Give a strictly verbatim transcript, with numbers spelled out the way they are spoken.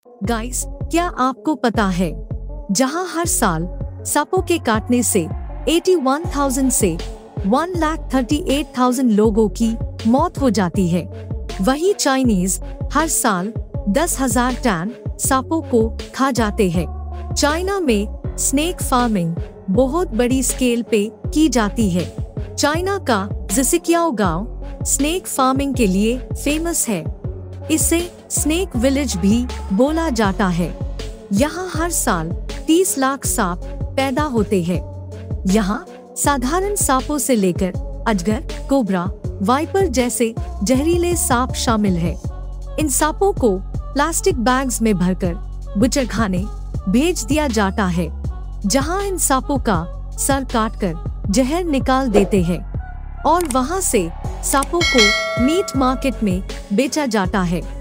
Guys, क्या आपको पता है जहां हर साल सांपों के काटने से इक्यासी हज़ार से एक लाख अड़तीस हज़ार लोगों की मौत हो जाती है, वहीं चाइनीज हर साल दस हज़ार टन सांपों को खा जाते हैं। चाइना में स्नेक फार्मिंग बहुत बड़ी स्केल पे की जाती है। चाइना का ज़िसिक्याओ गांव स्नेक फार्मिंग के लिए फेमस है। इसे स्नेक विलेज भी बोला जाता है। यहाँ हर साल तीस लाख सांप पैदा होते हैं। यहाँ साधारण सांपों से लेकर अजगर, कोबरा, वाइपर जैसे जहरीले सांप शामिल है। इन सांपों को प्लास्टिक बैग्स में भरकर बूचड़खाने भेज दिया जाता है, जहाँ इन सांपों का सर काटकर जहर निकाल देते हैं और वहाँ से सांपों को मीट मार्केट में बेचा जाता है।